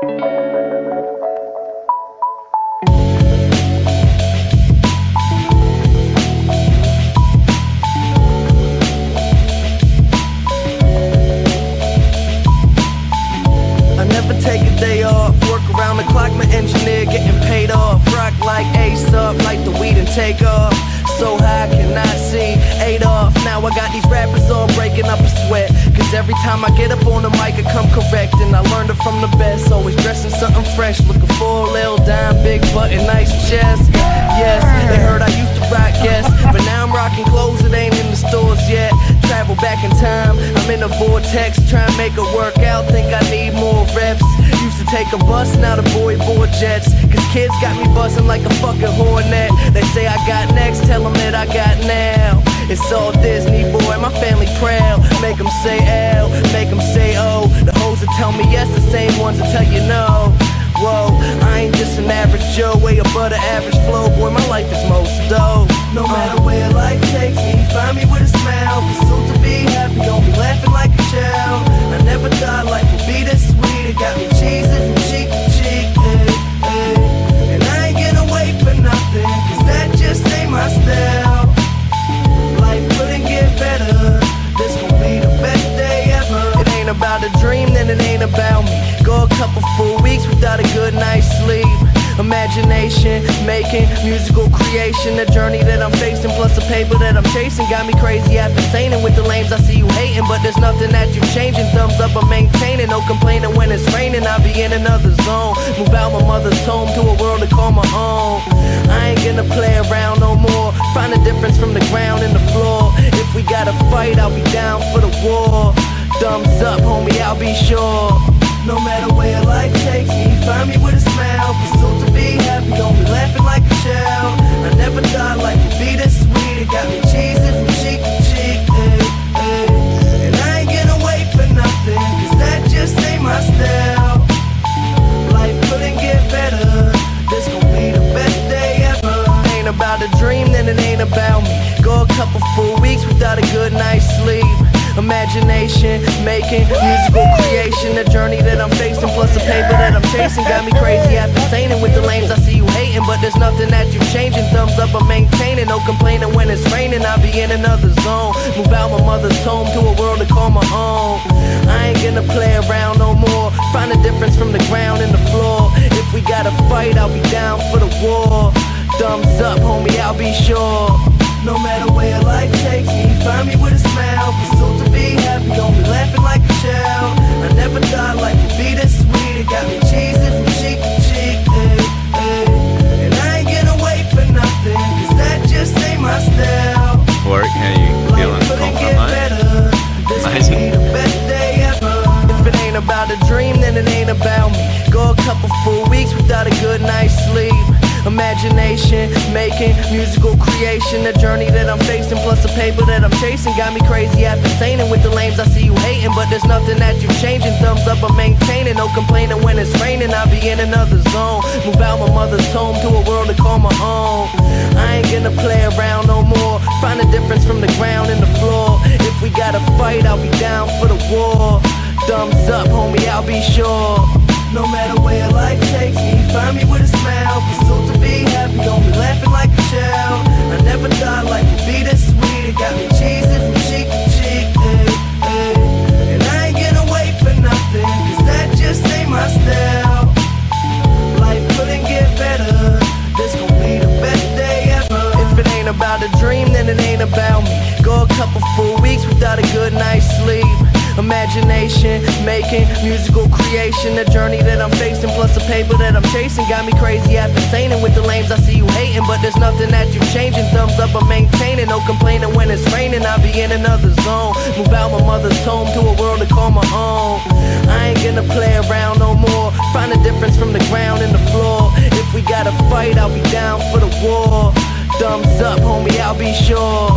Take a day off, work around the clock, my engineer getting paid off. Rock like Ace up, like the weed and take off. So high, cannot see Adolf. Now I got these rappers all breaking up a sweat, cause every time I get up on the mic I come correct. And I learned it from the best, always dressing something fresh. Looking for a little dime, big button, nice chest. Yes, they heard I used to rock, yes, but now I'm rocking clothes that ain't in the stores yet. Travel back in time, I'm in a vortex, trying to make it work out, think I need more reps. Used to take a bus, now the board jets, cause kids got me buzzing like a fucking hornet. They say I got next, tell them that I got now. It's all Disney, boy, my family proud. Make them say L, make them say O. The hoes that tell me yes, the same ones that tell you no. Whoa, I ain't just an average Joe, way above the average flow. Boy, my life is most dope. No matter where life takes me, find me with a smile. Pursuit to be happy, don't be laughing like a child. I never thought life would be this sweet. It got me cheesing from cheek to cheek, ay, ay. And I ain't gonna wait for nothing, cause that just ain't my style. Life couldn't get better, this gon' be the best day ever. It ain't about a dream, then it ain't about me. Go a couple full weeks without a good night's sleep. Imagination, making musical creation. The journey that I'm facing, plus the paper that I'm chasing, got me crazy after saying with the lames I see you hating. But there's nothing that you changing, thumbs up I'm maintaining. No complaining when it's raining, I'll be in another zone. Move out my mother's home to a world to call my own. I ain't gonna play around no more, find a difference from the ground and the floor. If we gotta fight, I'll be down for the war. Thumbs up, homie, I'll be sure. No matter where life takes me, find me with a smile. Pursuit to be happy, don't be laughing like a child. I never thought life would be this sweet. It got me cheesing from cheek to cheek, ay, ay. And I ain't gonna wait for nothing, cause that just ain't my style. Life couldn't get better, this gon' be the best day ever. Ain't about a dream, then it ain't about me. Go a couple full weeks without a good night's sleep. Imagination, making musical creation. The journey that I'm facing, plus the paper that I'm chasing, got me crazy after saying with the lames I see you hating. But there's nothing that you changing, thumbs up I'm maintaining. No complaining when it's raining, I'll be in another zone. Move out my mother's home to a world to call my own. I ain't gonna play around no more, find a difference from the ground and the floor. If we gotta fight, I'll be down for the war. Thumbs up, homie, I'll be sure. No matter where life takes me, find me with a smile. Pursuit to be happy, don't be laughing like a child. I never thought life would be this sweet. It got me cheesing from cheek to cheek, ay, ay. And I ain't gonna wait for nothing, cause that just ain't my style. Work, how you feeling? Confident, mate? Amazing. The best day ever. If it ain't about a dream, then it ain't about me. Go a couple full weeks without a good night's sleep. Imagination, making musical creation. The journey that I'm facing, plus the paper that I'm chasing, got me crazy after saying with the lames I see you hating. But there's nothing that you changing, thumbs up I'm maintaining. No complaining when it's raining, I'll be in another zone. Move out my mother's home to a world to call my own. I ain't gonna play around no more, find a difference from the ground and the floor. If we gotta fight, I'll be down for the war. Thumbs up, homie, I'll be sure. No matter where life takes me, find me with a smile. Pursuit to be happy, don't be laughing like a child. I never thought life would be this sweet. It got me cheesing from cheek to cheek, ay, ay. And I ain't gonna wait for nothing, cause that just ain't my style. Life couldn't get better, this gon' be the best day ever. If it ain't about a dream, then it ain't about me. Go a couple full weeks without a good night's sleep. Imagination, making musical creation. The journey that I'm facing, plus the paper that I'm chasing, got me crazy after saying with the lames I see you hating. But there's nothing that you changing, thumbs up I'm maintaining. No complaining when it's raining, I'll be in another zone. Move out my mother's home to a world to call my own. I ain't gonna play around no more, find a difference from the ground and the floor. If we gotta fight, I'll be down for the war. Thumbs up, homie, I'll be sure.